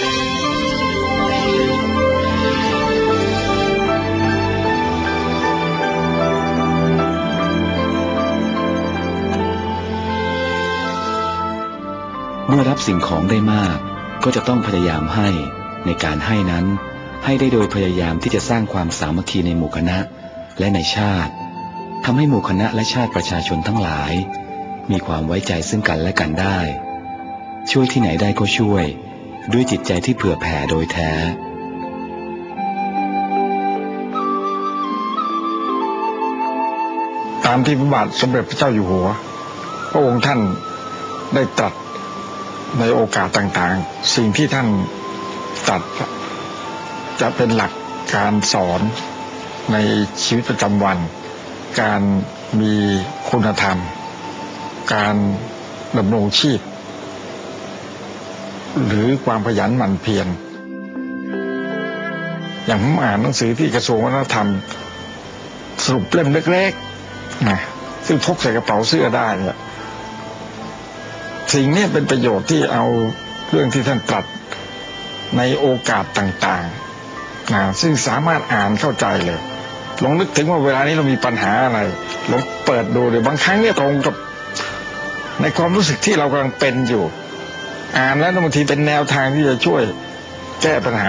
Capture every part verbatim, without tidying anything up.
เมื่อรับสิ่งของได้มากก็จะต้องพยายามให้ในการให้นั้นให้ได้โดยพยายามที่จะสร้างความสามัคคีในหมู่คณะและในชาติทำให้หมู่คณะและชาติประชาชนทั้งหลายมีความไว้ใจซึ่งกันและกันได้ช่วยที่ไหนได้ก็ช่วยด้วยจิตใจที่เผื่อแผ่โดยแท้ตามที่พระบาทสมเด็จพระเจ้าอยู่หัวพระองค์ท่านได้ตรัสในโอกาสต่างๆสิ่งที่ท่านตรัสจะเป็นหลักการสอนในชีวิตประจำวันการมีคุณธรรมการดำรงชีพหรือความขยันหมั่นเพียรอย่างผมอ่านหนังสือที่กระทรวงวัฒนธรรมสรุปเล่มเล็กๆนะซึ่งพกใส่กระเป๋าเสื้อได้เนี่ยสิ่งนี้เป็นประโยชน์ที่เอาเรื่องที่ท่านตรัสในโอกาสต่างๆนะซึ่งสามารถอ่านเข้าใจเลยลองนึกถึงว่าเวลานี้เรามีปัญหาอะไรลองเปิดดูเลยบางครั้งเนี่ยตรงกับในความรู้สึกที่เรากำลังเป็นอยู่อ่านแล้วบางทีเป็นแนวทางที่จะช่วยแก้ปัญหา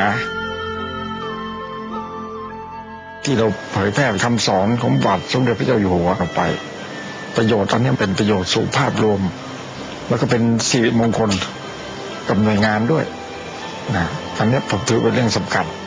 ที่เราเผยแพร่คำสอนของบาทสมเด็จพระเจ้าอยู่หัวออกไปประโยชน์ตอนนี้เป็นประโยชน์สู่ภาพรวมแล้วก็เป็นสิริมงคลกับหน่วยงานด้วยนะอันนี้ผมถือเป็นเรื่องสำคัญ